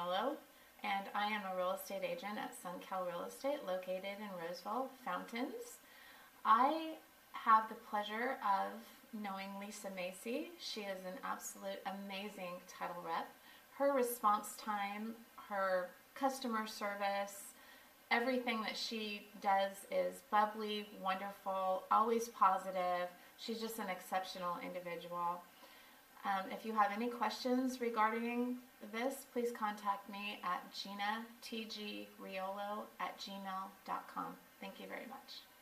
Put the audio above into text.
Riolo, and I am a real estate agent at SunCal Real Estate located in Roseville, Fountains. I have the pleasure of knowing Lisa Massey. She is an absolute amazing title rep. Her response time, her customer service, everything that she does is bubbly, wonderful, always positive. She's just an exceptional individual. If you have any questions regarding this, please contact me at ginatgriolo@gmail.com. Thank you very much.